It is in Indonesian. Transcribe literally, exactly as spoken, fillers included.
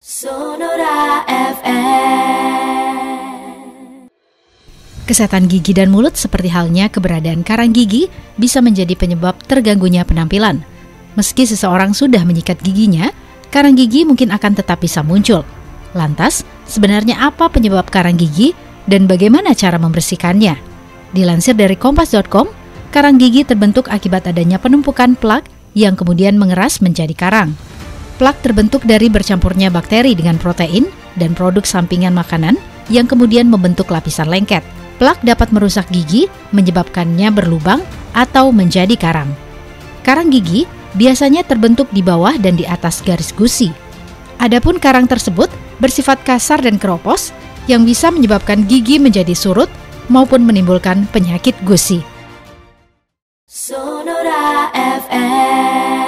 Sonora F M. Kesehatan gigi dan mulut seperti halnya keberadaan karang gigi bisa menjadi penyebab terganggunya penampilan. Meski seseorang sudah menyikat giginya, karang gigi mungkin akan tetap bisa muncul. Lantas, sebenarnya apa penyebab karang gigi dan bagaimana cara membersihkannya? Dilansir dari kompas dot com, karang gigi terbentuk akibat adanya penumpukan plak yang kemudian mengeras menjadi karang. Plak terbentuk dari bercampurnya bakteri dengan protein dan produk sampingan makanan yang kemudian membentuk lapisan lengket. Plak dapat merusak gigi, menyebabkannya berlubang atau menjadi karang. Karang gigi biasanya terbentuk di bawah dan di atas garis gusi. Adapun karang tersebut bersifat kasar dan keropos yang bisa menyebabkan gigi menjadi surut maupun menimbulkan penyakit gusi. Sonora F M.